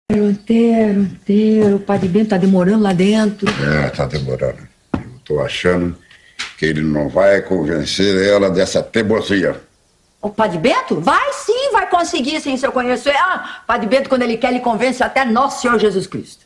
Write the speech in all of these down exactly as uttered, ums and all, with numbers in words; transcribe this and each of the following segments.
Inteiro, inteiro. O Padre Bento tá demorando lá dentro. É, tá demorando. Eu tô achando que ele não vai convencer ela dessa teimosia. O Padre Bento? Vai sim, vai conseguir sim, se eu conheço ele. Ah, Padre Bento, quando ele quer, ele convence até nosso Senhor Jesus Cristo.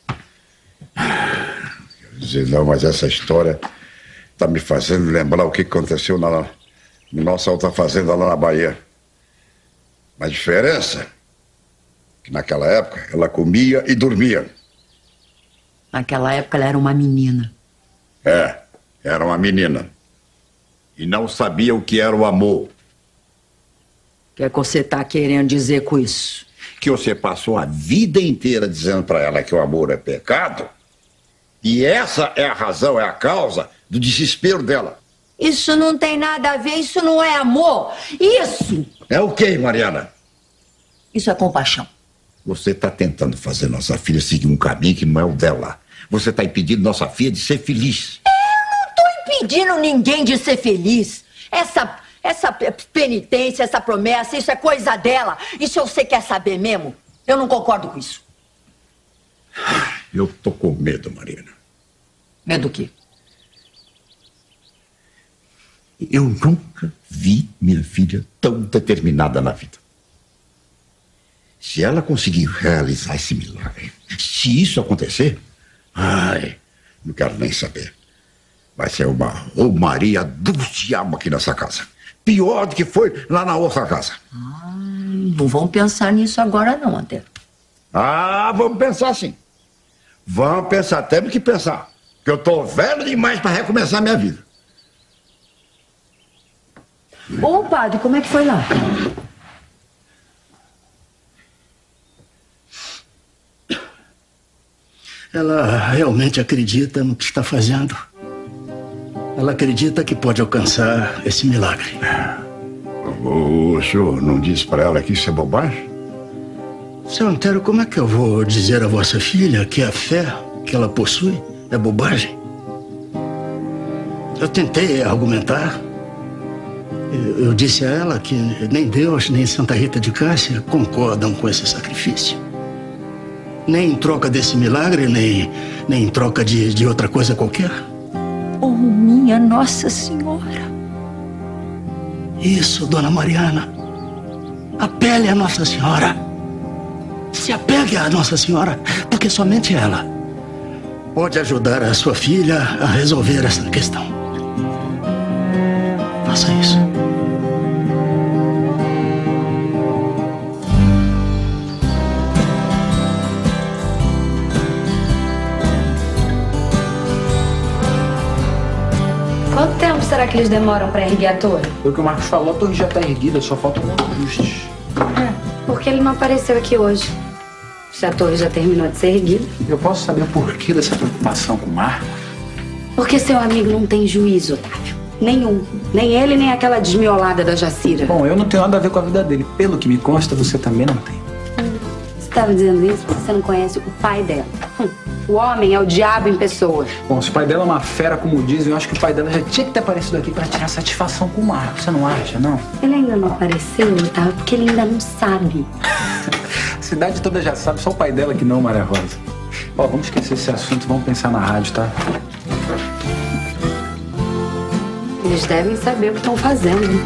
Quer dizer, não, mas essa história tá me fazendo lembrar o que aconteceu na, na nossa outra fazenda lá na Bahia. A diferença que naquela época ela comia e dormia. Naquela época ela era uma menina. É, era uma menina. E não sabia o que era o amor. O que é que você tá querendo dizer com isso? Que você passou a vida inteira dizendo para ela que o amor é pecado. E essa é a razão, é a causa do desespero dela. Isso não tem nada a ver, isso não é amor. Isso... É o quê, Mariana? Isso é compaixão. Você está tentando fazer nossa filha seguir um caminho que não é o dela. Você está impedindo nossa filha de ser feliz. Eu não estou impedindo ninguém de ser feliz. Essa, essa penitência, essa promessa, isso é coisa dela. E se você quer saber mesmo, eu não concordo com isso. Eu tô com medo, Mariana. Medo do quê? Eu nunca vi minha filha tão determinada na vida. Se ela conseguir realizar esse milagre, se isso acontecer, ai, não quero nem saber. Vai ser uma romaria do diabo aqui nessa casa. Pior do que foi lá na outra casa. Ah, não vamos pensar nisso agora não, Antero. Ah, vamos pensar sim. Vamos pensar, temos que pensar. Porque eu tô velho demais para recomeçar minha vida. Ô, padre, como é que foi lá? Ela realmente acredita no que está fazendo. Ela acredita que pode alcançar esse milagre. O senhor não disse para ela que isso é bobagem? Seu Antero, como é que eu vou dizer à vossa filha que a fé que ela possui é bobagem? Eu tentei argumentar. Eu, eu disse a ela que nem Deus, nem Santa Rita de Cássia concordam com esse sacrifício. Nem em troca desse milagre, nem, nem em troca de, de outra coisa qualquer. Oh, minha Nossa Senhora. Isso, dona Mariana. Apele à Nossa Senhora. Se apegue à Nossa Senhora, porque somente ela pode ajudar a sua filha a resolver essa questão. Faça isso. Quanto tempo será que eles demoram para erguer a torre? Foi o que o Marcos falou, a torre já tá erguida, só faltam alguns ajustes. É, porque ele não apareceu aqui hoje. Se a torre já terminou de ser erguida. Eu posso saber o porquê dessa preocupação com o Marcos? Porque seu amigo não tem juízo, Otávio. Nenhum. Nem ele, nem aquela desmiolada da Jacira. Bom, eu não tenho nada a ver com a vida dele. Pelo que me consta, você também não tem. Hum, você estava dizendo isso porque você não conhece o pai dela. Hum, o homem é o diabo em pessoa. Bom, se o pai dela é uma fera, como dizem, eu acho que o pai dela já tinha que ter aparecido aqui para tirar satisfação com o Marcos. Você não acha, não? Ele ainda não apareceu, Otávio, porque ele ainda não sabe. A cidade toda já sabe, só o pai dela que não, Maria Rosa. Ó, vamos esquecer esse assunto, vamos pensar na rádio, tá? Eles devem saber o que estão fazendo.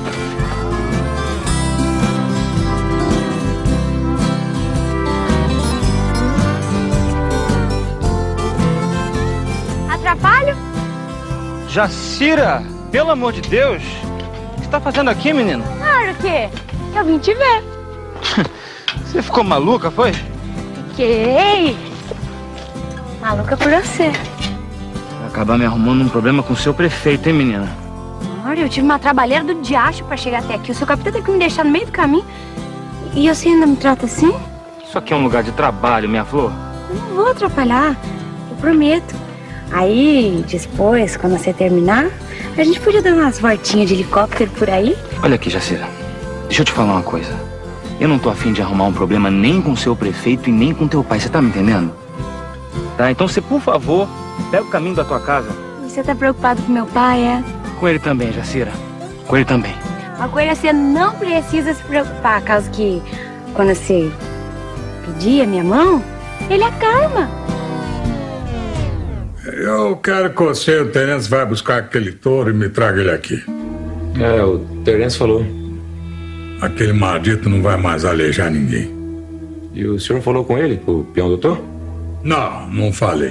Atrapalho? Jacira, pelo amor de Deus, o que você tá fazendo aqui, menina? Claro que eu vim te ver. Você ficou maluca, foi? Fiquei maluca por você. Vai acabar me arrumando um problema com o seu prefeito, hein, menina? Olha, eu tive uma trabalheira do diacho pra chegar até aqui. O seu capitão tem que me deixar no meio do caminho. E você ainda me trata assim? Isso aqui é um lugar de trabalho, minha flor. Eu não vou atrapalhar, eu prometo. Aí, depois, quando você terminar, a gente podia dar umas voltinhas de helicóptero por aí. Olha aqui, Jacira, deixa eu te falar uma coisa. Eu não tô afim de arrumar um problema nem com o seu prefeito e nem com teu pai, você tá me entendendo? Tá, então você, por favor, pega o caminho da tua casa. Você tá preocupado com meu pai, é? Com ele também, Jacira. Com ele também. Uma coisa, você não precisa se preocupar, caso que quando você pedir a minha mão, Ele acalma. Eu quero que você, o Terence, vai buscar aquele touro e me traga ele aqui. É, o Terence falou. Aquele maldito não vai mais alejar ninguém. E o senhor falou com ele, com o peão doutor? Não, não falei.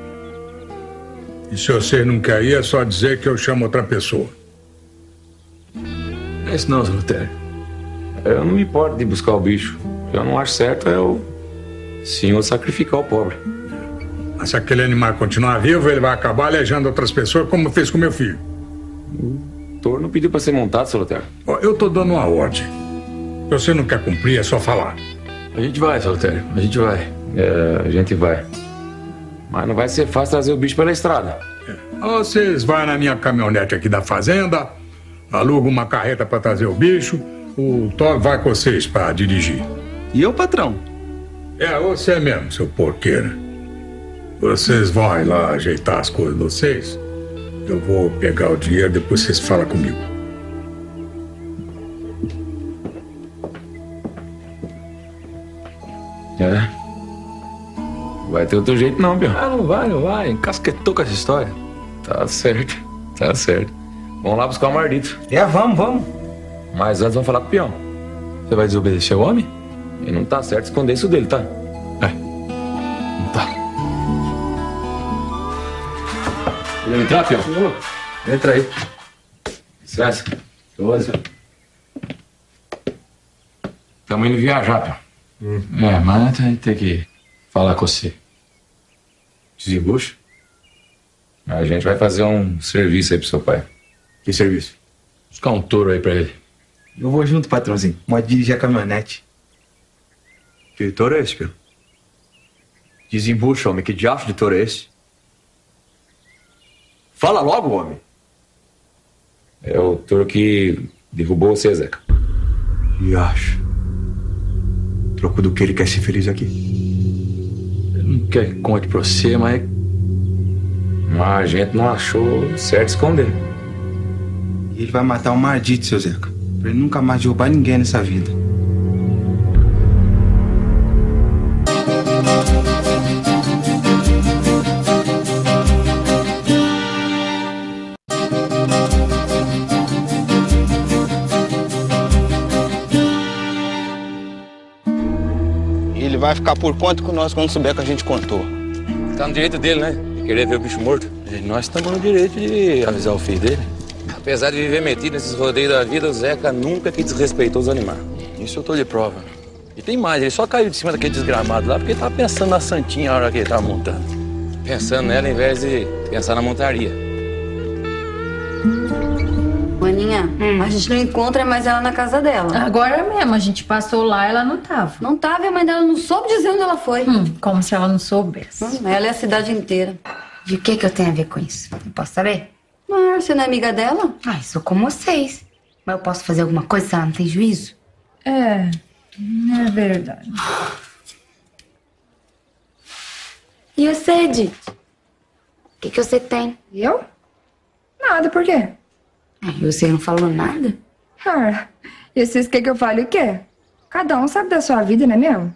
E se você não quer ir, é só dizer que eu chamo outra pessoa. Não é isso não, Lutério. Eu não me importo de buscar o bicho. O que eu não acho certo é o senhor sacrificar o pobre. Mas se aquele animal continuar vivo, ele vai acabar alejando outras pessoas, como fez com meu filho. O touro não pediu para ser montado, seu Lutério. Eu tô dando uma ordem. Se você não quer cumprir, é só falar. A gente vai, seu Lutério. A gente vai. É, a gente vai. Mas não vai ser fácil trazer o bicho pela estrada. É. Vocês vão na minha caminhonete aqui da fazenda, alugam uma carreta para trazer o bicho, o Thor vai com vocês para dirigir. E eu, patrão? É, você mesmo, seu porqueiro. Vocês vão lá ajeitar as coisas de vocês. Eu vou pegar o dinheiro, depois vocês falam comigo. É. Vai ter outro jeito não, Bião. Ah, não vai, não vai. Encasquetou com essa história. Tá certo, tá certo. Vamos lá buscar o Mardito. É, vamos, vamos. Mas antes vamos falar com o peão. Você vai desobedecer o homem? E não tá certo esconder isso dele, tá? É. Não tá. Podemos entrar, peão? Entra aí. Licença. Doze. Estamos indo viajar, peão. Hum. É, mas a gente tem que falar com você. Desembucho? A gente vai fazer um serviço aí pro seu pai. Que serviço? Buscar um touro aí pra ele. Eu vou junto, patrãozinho. Pode dirigir a caminhonete. Que touro é esse, Pio? Desembucha, homem. Que diacho de touro é esse? Fala logo, homem. É o touro que derrubou você, Zeca. Diacho. Troco do que ele quer ser feliz aqui. Ele não quer que conte pra você, mas... Mas a gente não achou certo esconder. E ele vai matar o Mardito, seu Zeca. Pra ele nunca mais derrubar ninguém nessa vida. Ele vai ficar por conta com nós quando souber que a gente contou. Tá no direito dele, né? De querer ver o bicho morto. E nós estamos no direito de avisar o filho dele. Apesar de viver metido nesses rodeios da vida, o Zeca nunca que desrespeitou os animais. Isso eu tô de prova. E tem mais, ele só caiu de cima daquele desgramado lá porque ele tava pensando na Santinha na hora que ele tava montando. Pensando nela ao invés de pensar na montaria. Maninha, hum. a gente não encontra mais ela na casa dela. Agora mesmo, a gente passou lá e ela não tava. Não tava e a mãe dela não soube dizer onde ela foi. Hum, como se ela não soubesse. Hum, ela é a cidade inteira. E o que que eu tenho a ver com isso? Eu posso saber? Mas você não é amiga dela? Ai, sou como vocês. Mas eu posso fazer alguma coisa se ela não tem juízo? É, é verdade. E você, Edith? O que que você tem? Eu? Nada, por quê? Ah, e você não falou nada? Ah, e vocês querem que eu fale o quê? Cada um sabe da sua vida, não é mesmo?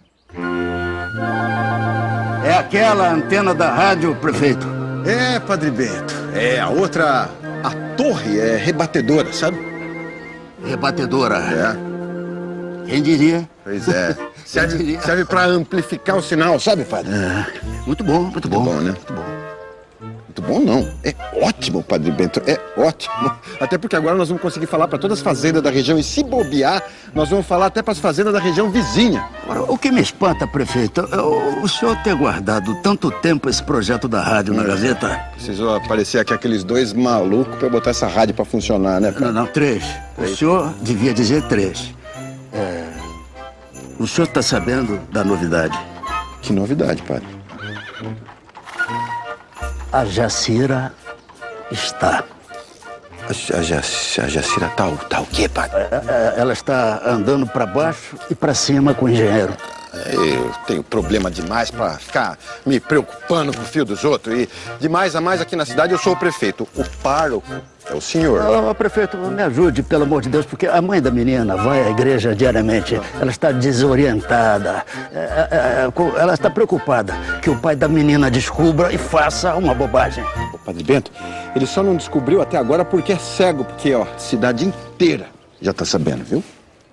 É aquela antena da rádio, prefeito. É, Padre Bento. É, a outra, a torre é rebatedora, sabe? Rebatedora. É. Quem diria? Pois é. Serve, serve pra amplificar o sinal, sabe, padre? É. Muito bom, muito bom. Muito bom, né? Muito bom. Muito bom, não. É ótimo, Padre Bento. É ótimo. Até porque agora nós vamos conseguir falar para todas as fazendas da região. E se bobear, nós vamos falar até para as fazendas da região vizinha. Agora, o que me espanta, prefeito, é o, o senhor ter guardado tanto tempo esse projeto da rádio na Gazeta. Precisou aparecer aqui aqueles dois malucos para botar essa rádio para funcionar, né, cara? Não, não, três. três. O senhor devia dizer três. É... O senhor está sabendo da novidade? Que novidade, padre? A Jacira está. A, a, a Jacira tá, tá o quê, padre? É, ela está andando para baixo e para cima com o engenheiro. Eu tenho problema demais para ficar me preocupando com o fio dos outros. E de mais a mais aqui na cidade eu sou o prefeito. O pároco é É o senhor. Ô, prefeito, me ajude, pelo amor de Deus, porque a mãe da menina vai à igreja diariamente. Ela está desorientada. É, é, é, ela está preocupada que o pai da menina descubra e faça uma bobagem. O Padre Bento, ele só não descobriu até agora porque é cego, porque, ó, a cidade inteira já tá sabendo, viu?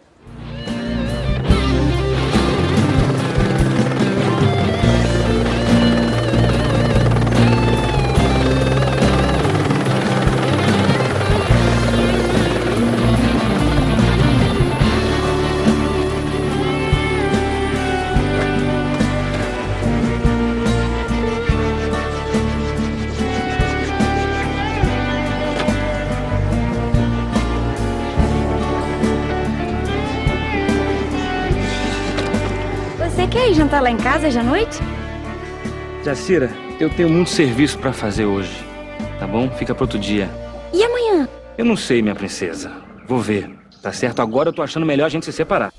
Você quer ir jantar lá em casa hoje à noite? Jacira, eu tenho muito serviço pra fazer hoje, tá bom? Fica pro outro dia. E amanhã? Eu não sei, minha princesa. Vou ver. Tá certo? Agora eu tô achando melhor a gente se separar.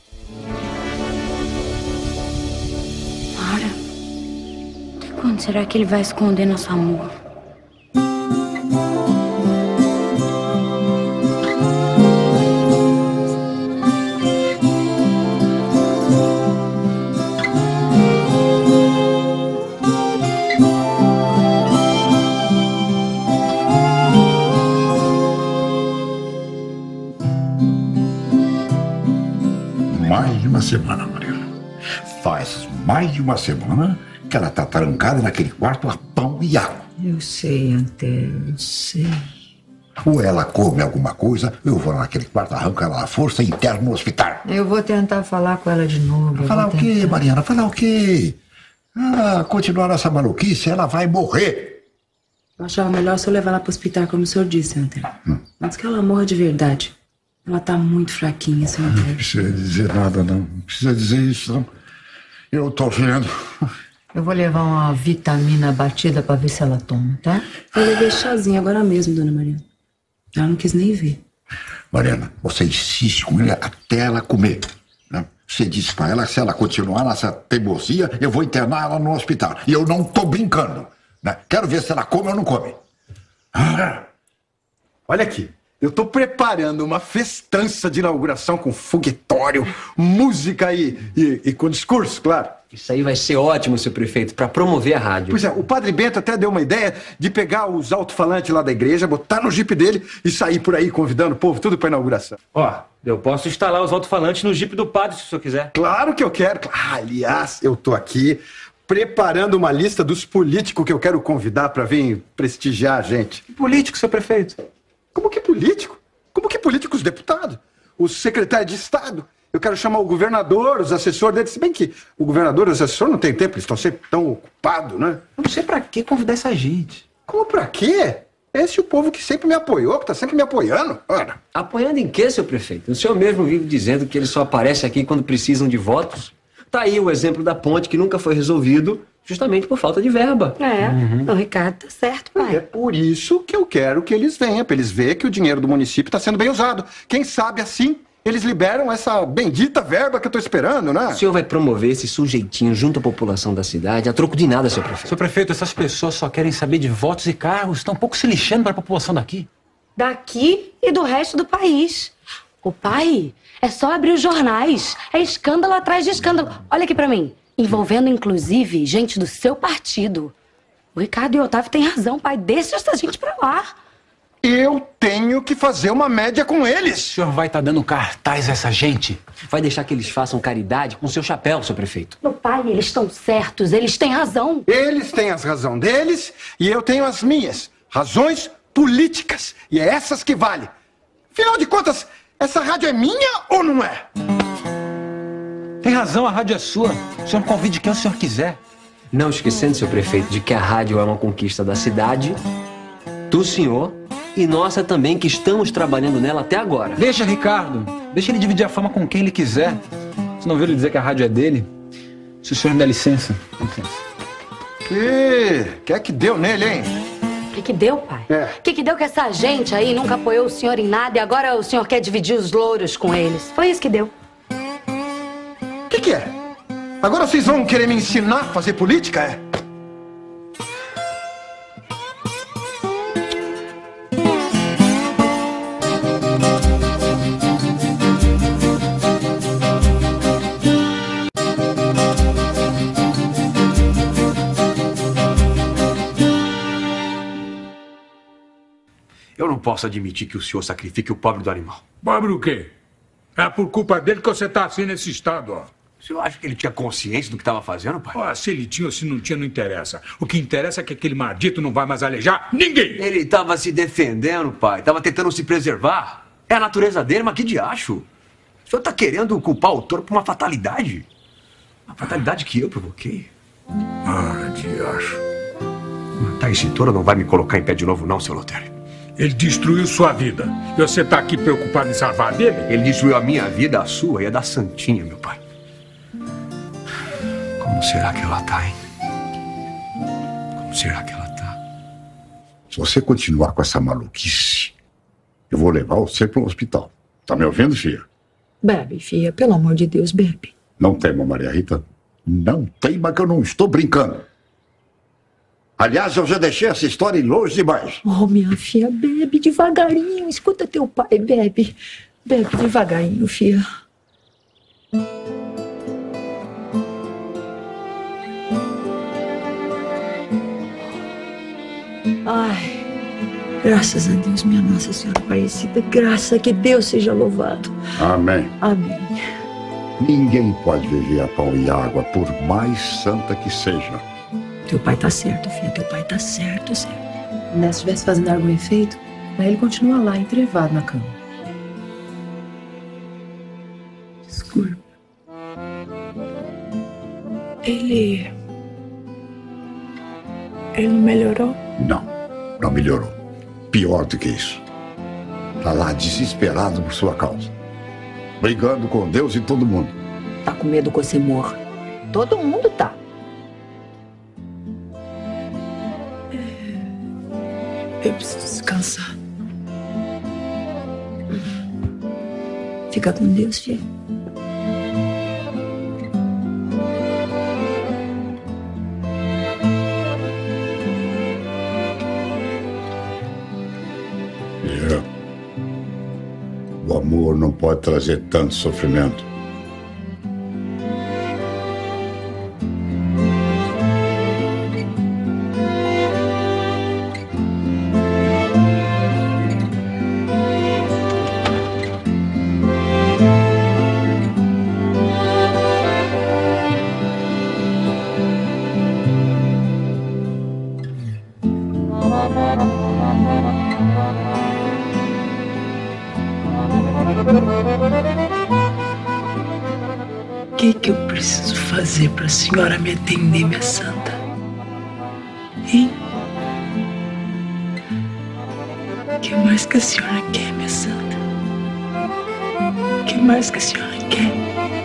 Para. Até quando será que ele vai esconder nosso amor? Mais de uma semana, Mariana. Faz mais de uma semana que ela tá trancada naquele quarto a pão e água. Eu sei, Antero, eu sei. Ou ela come alguma coisa, eu vou naquele quarto, arranco ela à força e interno no hospital. Eu vou tentar falar com ela de novo. Falar o quê, Mariana? Falar o quê? Ah, continuar nessa maluquice, ela vai morrer. Eu achava melhor se eu levar ela pro hospital, como o senhor disse, Antero. Hum. Antes que ela morra de verdade. Ela tá muito fraquinha, senhor Antero. Não precisa dizer nada, não. Não precisa dizer isso, não. Eu tô vendo. Eu vou levar uma vitamina batida pra ver se ela toma, tá? Eu levei chazinho agora mesmo, dona Mariana. Ela não quis nem ver. Mariana, você insiste com ela até ela comer. Né? Você disse pra ela que se ela continuar nessa teimosia, eu vou internar ela no hospital. E eu não tô brincando. Né? Quero ver se ela come ou não come. Ah. Olha aqui. Eu tô preparando uma festança de inauguração com foguetório, música e, e, e com discurso, claro. Isso aí vai ser ótimo, seu prefeito, para promover a rádio. Pois é, o Padre Bento até deu uma ideia de pegar os alto-falantes lá da igreja, botar no jipe dele e sair por aí convidando o povo tudo pra inauguração. Ó, eu posso instalar os alto-falantes no jipe do padre, se o senhor quiser. Claro que eu quero. Ah, aliás, eu tô aqui preparando uma lista dos políticos que eu quero convidar pra vir prestigiar a gente. Que político, seu prefeito? Como que político? Como que político? Os deputados, os secretários de Estado. Eu quero chamar o governador, os assessores dele. Se bem que o governador e os assessores não têm tempo, eles estão sempre tão ocupados, né? Eu não sei pra que convidar essa gente. Como pra quê? Esse é o povo que sempre me apoiou, que tá sempre me apoiando. Ora. Apoiando em quê, seu prefeito? O senhor mesmo vive dizendo que eles só aparecem aqui quando precisam de votos. Tá aí o exemplo da ponte que nunca foi resolvido, justamente por falta de verba. É, uhum. O Ricardo tá certo, pai. É por isso que eu quero que eles venham, pra eles verem que o dinheiro do município tá sendo bem usado. Quem sabe assim eles liberam essa bendita verba que eu tô esperando, né? O senhor vai promover esse sujeitinho junto à população da cidade a troco de nada, seu prefeito. Seu prefeito, essas pessoas só querem saber de votos e cargos, estão um pouco se lixando para a população daqui. Daqui e do resto do país. Ô pai, é só abrir os jornais. É escândalo atrás de escândalo. Olha aqui pra mim. Envolvendo, inclusive, gente do seu partido. O Ricardo e o Otávio têm razão, pai. Deixa essa gente pra lá. Eu tenho que fazer uma média com eles. O senhor vai estar tá dando cartaz a essa gente? Vai deixar que eles façam caridade com seu chapéu, seu prefeito? Meu pai, eles estão certos. Eles têm razão. Eles têm as razões deles e eu tenho as minhas. Razões políticas. E é essas que valem. Afinal de contas, essa rádio é minha ou não é? Tem razão, a rádio é sua. O senhor convide quem o senhor quiser. Não esquecendo, seu prefeito, de que a rádio é uma conquista da cidade, do senhor e nossa também, que estamos trabalhando nela até agora. Deixa, Ricardo. Deixa ele dividir a fama com quem ele quiser. Você não viu ele dizer que a rádio é dele? Se o senhor me der licença. licença. E que é que deu nele, hein? O que que deu, pai? É. O que que deu que essa gente aí nunca apoiou o senhor em nada e agora o senhor quer dividir os louros com eles? Foi isso que deu. O que que é? Agora vocês vão querer me ensinar a fazer política, é? Eu não posso admitir que o senhor sacrifique o pobre do animal. Pobre o quê? É por culpa dele que você tá assim nesse estado, ó. O senhor acha que ele tinha consciência do que estava fazendo, pai? Ó, se ele tinha ou se não tinha, não interessa. O que interessa é que aquele maldito não vai mais alejar ninguém. Ele estava se defendendo, pai. Estava tentando se preservar. É a natureza dele, mas que diacho? O senhor está querendo culpar o touro por uma fatalidade? Uma fatalidade que eu provoquei. Ah, diacho. Tá, esse touro não vai me colocar em pé de novo, não, seu Lotero. Ele destruiu sua vida. E você tá aqui preocupado em salvar dele? Ele destruiu a minha vida, a sua e a da Santinha, meu pai. Como será que ela tá, hein? Como será que ela tá? Se você continuar com essa maluquice, eu vou levar você para um hospital. Tá me ouvindo, filha? Bebe, filha, pelo amor de Deus, bebe. Não teima, Maria Rita. Não teima que eu não estou brincando. Aliás, eu já deixei essa história em longe demais. Oh, minha filha, bebe devagarinho. Escuta teu pai, bebe. Bebe devagarinho, filha. Ai, graças a Deus, minha Nossa Senhora Aparecida. Graças a que Deus seja louvado. Amém. Amém. Ninguém pode viver a pão e água, por mais santa que seja. Teu pai tá certo, filha. Teu pai tá certo, certo. Né, se estivesse fazendo algum efeito, aí ele continua lá, entrevado na cama. Desculpa. Ele... Ele não melhorou? Não, não melhorou. Pior do que isso. Tá lá desesperado por sua causa. Brigando com Deus e todo mundo. Tá com medo que você morra. Todo mundo tá. Eu preciso descansar. Fica com Deus, filho. É. O amor não pode trazer tanto sofrimento. O que que eu preciso fazer para a senhora me atender, minha santa? Hein? O que mais que a senhora quer, minha santa? O que mais que a senhora quer?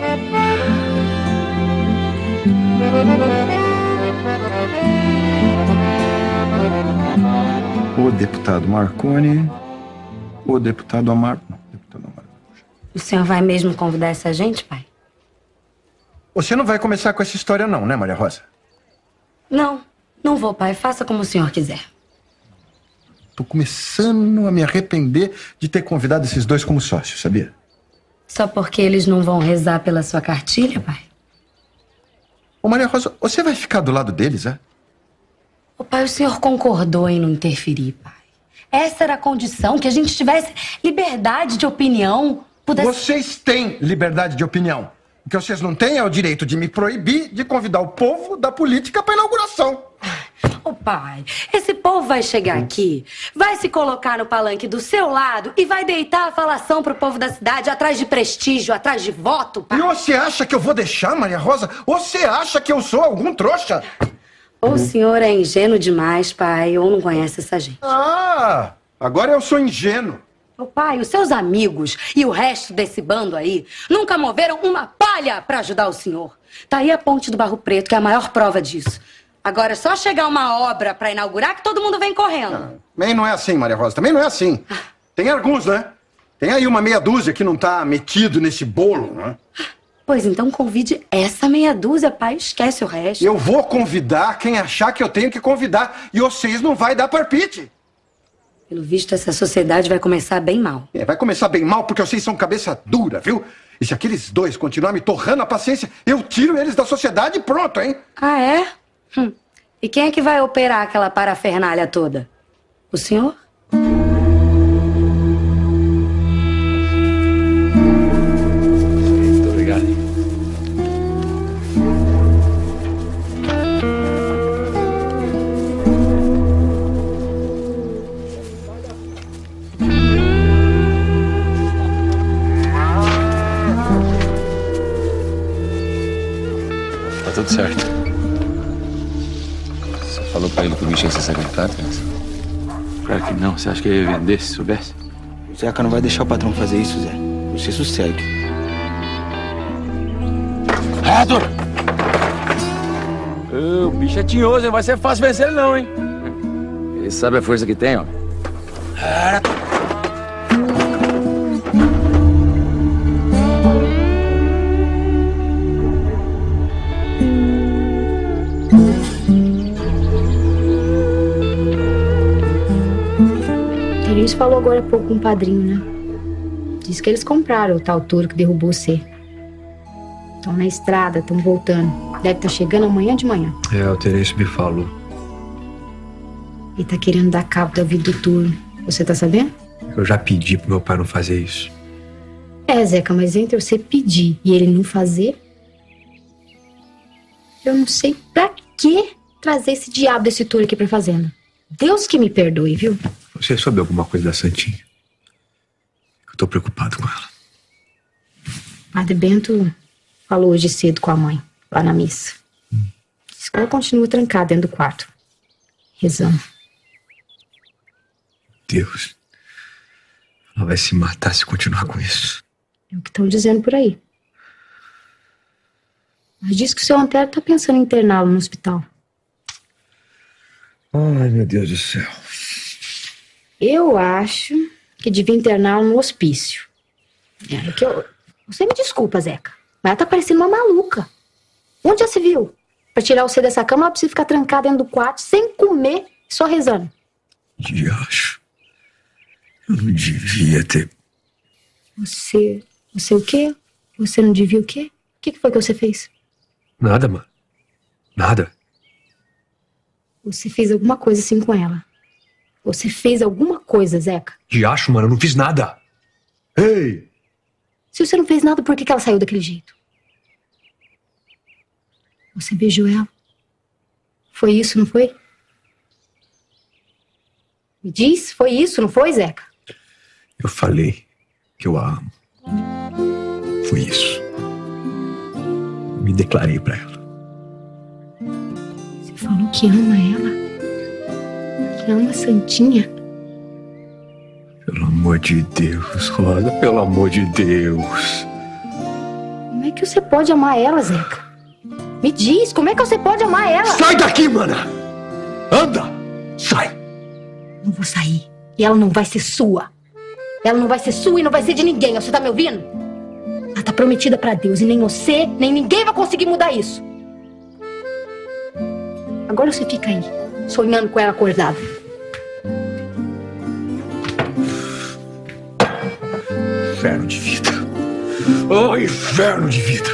O deputado Marconi, o deputado Amaro. Não, deputado Amaro. O senhor vai mesmo convidar essa gente, pai? Você não vai começar com essa história não, né, Maria Rosa? Não, não vou, pai. Faça como o senhor quiser. Tô começando a me arrepender de ter convidado esses dois como sócios, sabia? Só porque eles não vão rezar pela sua cartilha, pai? Ô, Maria Rosa, você vai ficar do lado deles, é? O pai, o senhor concordou em não interferir, pai. Essa era a condição, que a gente tivesse liberdade de opinião. Pudesse... Vocês têm liberdade de opinião. O que vocês não têm é o direito de me proibir de convidar o povo da política para inauguração. Ô pai, esse povo vai chegar aqui, vai se colocar no palanque do seu lado e vai deitar a falação pro povo da cidade atrás de prestígio, atrás de voto, pai. E você acha que eu vou deixar, Maria Rosa? Ou você acha que eu sou algum trouxa? Ou o senhor é ingênuo demais, pai, ou não conhece essa gente. Ah, agora eu sou ingênuo. Ô pai, os seus amigos e o resto desse bando aí nunca moveram uma palha pra ajudar o senhor. Tá aí a Ponte do Barro Preto, que é a maior prova disso. Agora é só chegar uma obra pra inaugurar que todo mundo vem correndo. Ah, também não é assim, Maria Rosa, também não é assim. Tem alguns, né? Tem aí uma meia dúzia que não tá metido nesse bolo, né? Pois então convide essa meia dúzia, pai, esquece o resto. Eu vou convidar quem achar que eu tenho que convidar e vocês não vai dar palpite. Pelo visto, essa sociedade vai começar bem mal. É, vai começar bem mal porque vocês são cabeça dura, viu? E se aqueles dois continuarem me torrando a paciência, eu tiro eles da sociedade e pronto, hein? Ah, é? Hum. E quem é que vai operar aquela parafernália toda? O senhor? falou pra ele que o bicho ia ser secretário, Teresa? Claro que não. Você acha que ele ia vender se soubesse? O Zeca não vai deixar o patrão fazer isso, Zé. Você sossegue. Arthur! O bicho é tinhoso, não vai ser fácil vencer ele não, hein? Ele sabe a força que tem, ó. Terence falou agora há pouco com o padrinho, né? Diz que eles compraram o tal touro que derrubou você. Estão na estrada, estão voltando. Deve estar chegando amanhã de manhã. É, o Terence me falou. Ele tá querendo dar cabo da vida do touro. Você tá sabendo? Eu já pedi pro meu pai não fazer isso. É, Zeca, mas entre você pedir e ele não fazer, eu não sei pra que trazer esse diabo desse touro aqui pra fazenda. Deus que me perdoe, viu? Você soube alguma coisa da Santinha? Eu tô preocupado com ela. Padre Bento falou hoje cedo com a mãe, lá na missa. Diz que ela continua trancada dentro do quarto, rezando. Deus. Ela vai se matar se continuar com isso. É o que estão dizendo por aí. Mas diz que o seu Antero tá pensando em interná-lo no hospital. Ai, meu Deus do céu. Eu acho que devia interná-lo no hospício. É, que eu... Você me desculpa, Zeca, mas ela tá parecendo uma maluca. Onde já se viu? Pra tirar você dessa cama, ela precisa ficar trancada dentro do quarto, sem comer, só rezando. Diacho. Eu não devia ter... Você... Você o quê? Você não devia o quê? O que foi que você fez? Nada, mano. Nada. Você fez alguma coisa assim com ela. Você fez alguma coisa, Zeca. Diacho, mano, eu não fiz nada. Ei! Se você não fez nada, por que que ela saiu daquele jeito? Você beijou ela? Foi isso, não foi? Me diz, foi isso, não foi, Zeca? Eu falei que eu a amo. Foi isso. Me declarei pra ela. Você falou que ama ela? Que ama a Santinha? Pelo amor de Deus, Rosa, pelo amor de Deus. Como é que você pode amar ela, Zeca? Me diz, como é que você pode amar ela? Sai daqui, mana! Anda! Sai! Não vou sair. E ela não vai ser sua. Ela não vai ser sua e não vai ser de ninguém. Você tá me ouvindo? Ela tá prometida pra Deus e nem você, nem ninguém vai conseguir mudar isso. Agora você fica aí, sonhando com ela acordada. Inferno de vida. Oh, inferno de vida.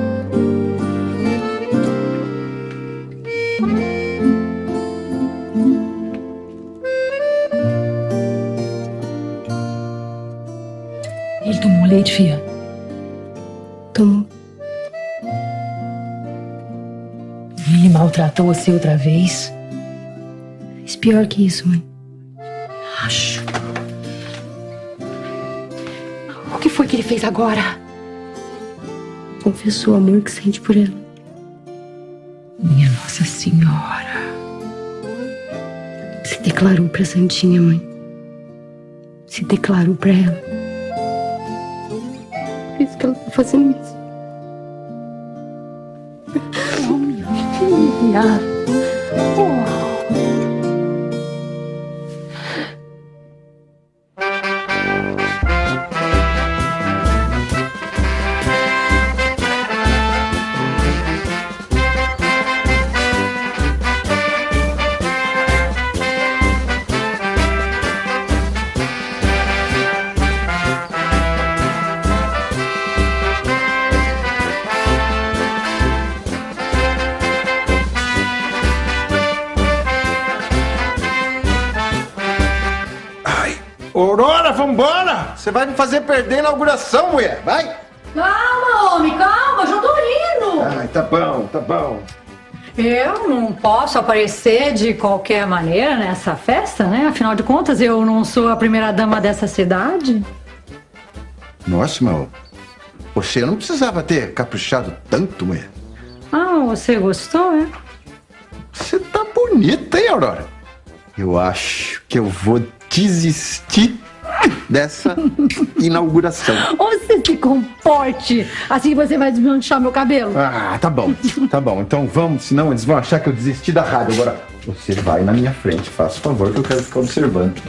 Ele tomou leite, filha? Tomou. Ele maltratou você outra vez? Fez pior que isso, mãe. Acho. O que foi que ele fez agora? Confessou o amor que sente por ela. Minha Nossa Senhora. Se declarou pra Santinha, mãe. Se declarou pra ela. Por isso que ela tá fazendo isso. Oh, minha filha. Oh. Aurora, vambora! Você vai me fazer perder a inauguração, mulher. Vai! Calma, homem, calma, já tô indo. Ai, tá bom, tá bom. Eu não posso aparecer de qualquer maneira nessa festa, né? Afinal de contas, eu não sou a primeira dama dessa cidade. Nossa, mas você não precisava ter caprichado tanto, mulher. Ah, você gostou, é? Você tá bonita. bonita, hein, Aurora? Eu acho que eu vou desistir dessa inauguração. Você se comporte, assim você vai desmanchar meu cabelo. Ah, tá bom, tá bom. Então vamos, senão eles vão achar que eu desisti da rádio. Agora, você vai na minha frente, faça o favor que eu quero ficar observando.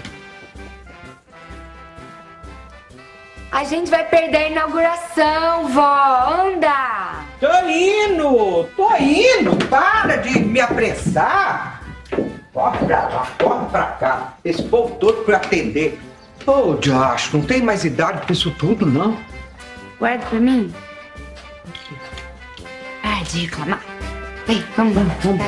A gente vai perder a inauguração, vó. Anda! Tô indo! Tô indo! Para de me apressar! Corre pra lá, corre pra cá. Esse povo todo pra atender. Ô, oh, Josh, não tem mais idade pra isso tudo, não? Guarda pra mim. Para de reclamar. Vem, vamos, vamos, vamos.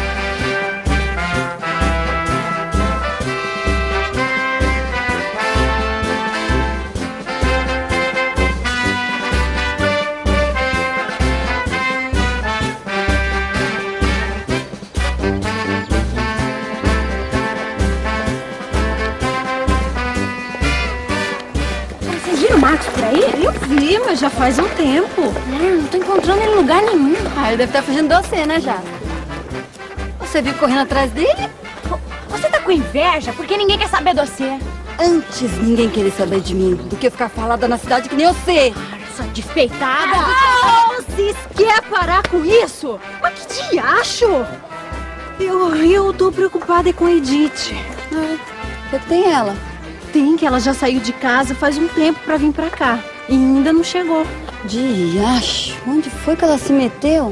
Marcos por aí? Eu vi, mas já faz um tempo. É, não tô encontrando ele em lugar nenhum. Ah, ele deve estar fugindo de você, né, Jato? Você viu correndo atrás dele? Você tá com inveja? Porque ninguém quer saber de você. Antes ninguém querer saber de mim do que ficar falada na cidade que nem eu sei. Sua despeitada. Ah, vocês querem parar com isso? Mas que diacho? Eu, eu tô preocupada com a Edith. Ah, o que tem ela? Tem, que ela já saiu de casa faz um tempo pra vir pra cá. E ainda não chegou. Diacho, onde foi que ela se meteu?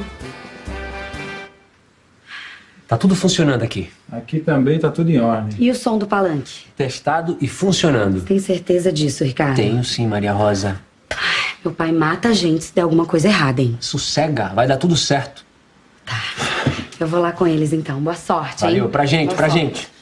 Tá tudo funcionando aqui. Aqui também tá tudo em ordem. E o som do palanque? Testado e funcionando. Tem certeza disso, Ricardo? Tenho sim, Maria Rosa. Meu pai mata a gente se der alguma coisa errada, hein? Sossega, vai dar tudo certo. Tá. Eu vou lá com eles então. Boa sorte, hein? Valeu, pra gente, Boa pra sorte. gente.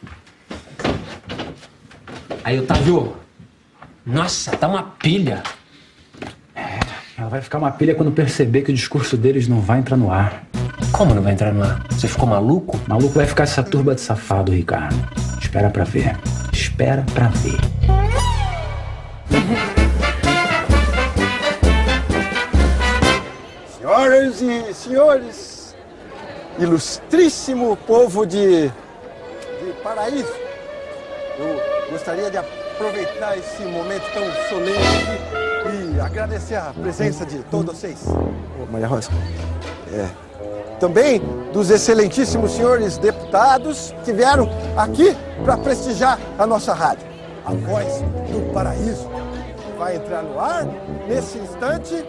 Aí, Otávio. Nossa, tá uma pilha. É, ela vai ficar uma pilha quando perceber que o discurso deles não vai entrar no ar. Como não vai entrar no ar? Você ficou maluco? Maluco vai ficar essa turba de safado, Ricardo. Espera pra ver. Espera pra ver. Senhoras e senhores, ilustríssimo povo de, de Paraíso, eu gostaria de aproveitar esse momento tão solene aqui e agradecer a presença de todos vocês. Ô, Maria Rosa, é, também dos excelentíssimos senhores deputados que vieram aqui para prestigiar a nossa rádio. A Voz do Paraíso vai entrar no ar nesse instante.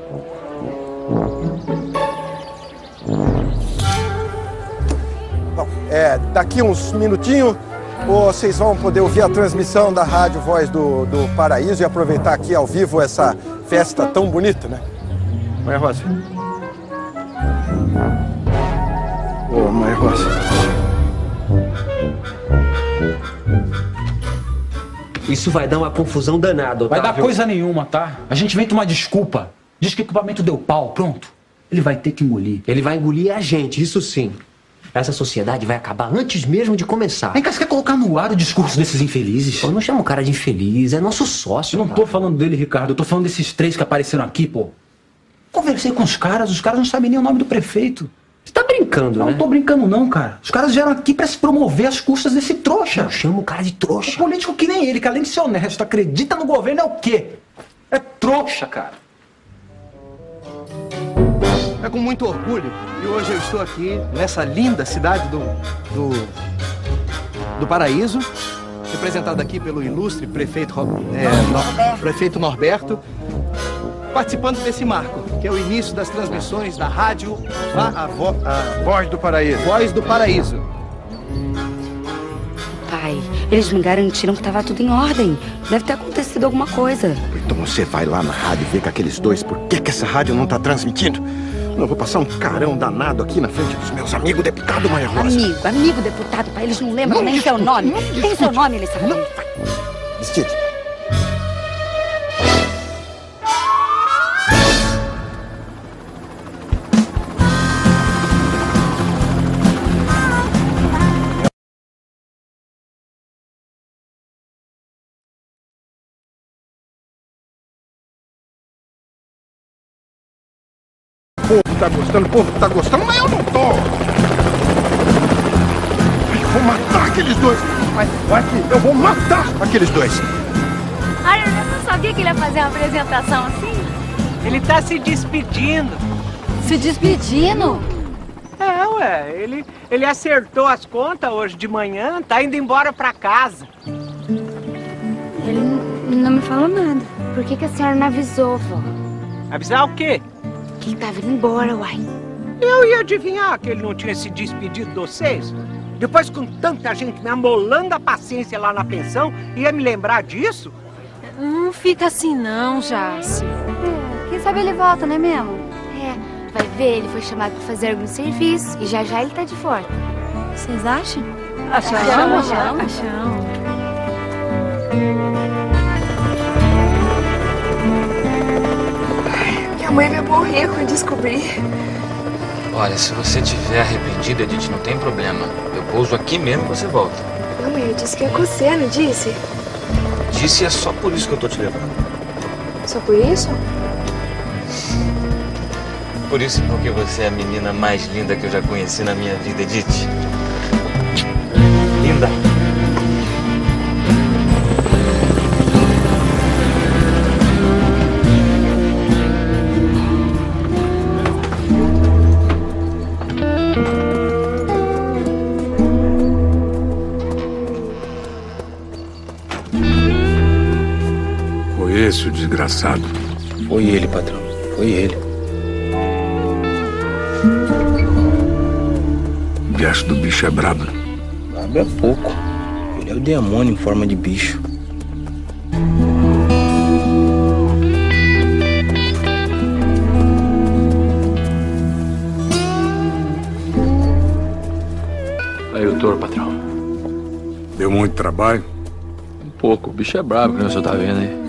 Bom, é, daqui uns minutinhos vocês vão poder ouvir a transmissão da Rádio Voz do, do Paraíso e aproveitar aqui ao vivo essa festa tão bonita, né? Maria Rosa. Ô, Maria Rosa. Isso vai dar uma confusão danada, Otávio. Vai dar coisa nenhuma, tá? A gente vem tomar desculpa. Diz que o equipamento deu pau, pronto. Ele vai ter que engolir. Ele vai engolir a gente, isso sim. Essa sociedade vai acabar antes mesmo de começar. Vem cá, você quer colocar no ar o discurso desses infelizes? Eu não chamo o cara de infeliz, é nosso sócio. Eu não cara. tô falando dele, Ricardo. Eu tô falando desses três que apareceram aqui, pô. Conversei com os caras, os caras não sabem nem o nome do prefeito. Você tá brincando, não, né? Não tô brincando não, cara. Os caras vieram aqui pra se promover às custas desse trouxa. Eu chamo o cara de trouxa. O político que nem ele, que além de ser honesto, acredita no governo é o quê? É trouxa, cara. É com muito orgulho e hoje eu estou aqui nessa linda cidade do, do, do Paraíso, representado aqui pelo ilustre prefeito, é, no, prefeito Norberto, participando desse marco, que é o início das transmissões da rádio a, a, vo, a Voz do Paraíso. Voz do Paraíso. Pai, eles me garantiram que tava tudo em ordem. Deve ter acontecido alguma coisa. Então você vai lá na rádio ver com aqueles dois por que, que essa rádio não tá transmitindo. Eu vou passar um carão danado aqui na frente dos meus amigos deputados, Maria Rosa. Amigo, amigo deputado, pai, eles não lembram não nem discute, seu nome. não Tem discute. seu nome, eles sabem. Vestido. O povo tá gostando, o povo tá gostando, mas eu não tô. vou matar aqueles dois. Vai, vai aqui. Eu vou matar aqueles dois. Ai, eu não sabia que ele ia fazer uma apresentação assim. Ele tá se despedindo. Se despedindo? É, ué. Ele, ele acertou as contas hoje de manhã, tá indo embora pra casa. Ele não me falou nada. Por que, que a senhora não avisou, vó? Avisar o quê? Que ele tava indo embora, uai. Eu ia adivinhar que ele não tinha se despedido de vocês. Depois, com tanta gente me amolando a paciência lá na pensão, ia me lembrar disso? Não fica assim não, Jace. É, quem sabe ele volta, não é mesmo? É, vai ver, ele foi chamado pra fazer algum serviço e já já ele tá de volta. Vocês acham? Achamos, achamos. achamos. achamos. Minha mãe vai morrer quando descobrir. Olha, se você estiver arrependida, Edith, não tem problema. Eu pouso aqui mesmo e você volta. Não, mãe, eu disse que ia com você, não disse? Disse, é só por isso que eu tô te levando. Só por isso? Por isso, porque você é a menina mais linda que eu já conheci na minha vida, Edith. Linda. Esse o desgraçado. Foi ele, patrão. Foi ele. O diacho do bicho é brabo. Brabo é pouco. Ele é o demônio em forma de bicho. Aí o touro, patrão. Deu muito trabalho? Um pouco. O bicho é brabo, que o senhor tá vendo aí.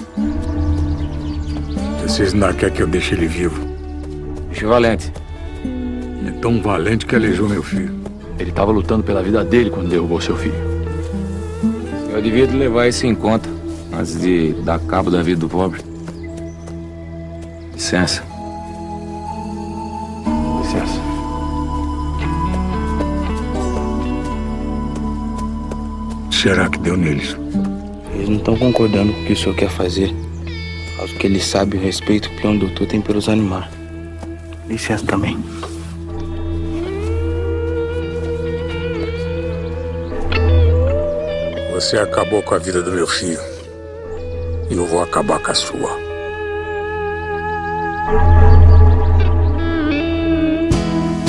Vocês ainda querem que eu deixe ele vivo? Bicho valente. É tão valente que aleijou meu filho. Ele tava lutando pela vida dele quando derrubou seu filho. Eu devia levar isso em conta antes de dar cabo da vida do pobre. Licença. Licença. Será que deu neles? Eles não estão concordando com o que o senhor quer fazer. Acho que ele sabe o respeito que o peão doutor tem pelos animais. Licença também. Você acabou com a vida do meu filho. E eu vou acabar com a sua.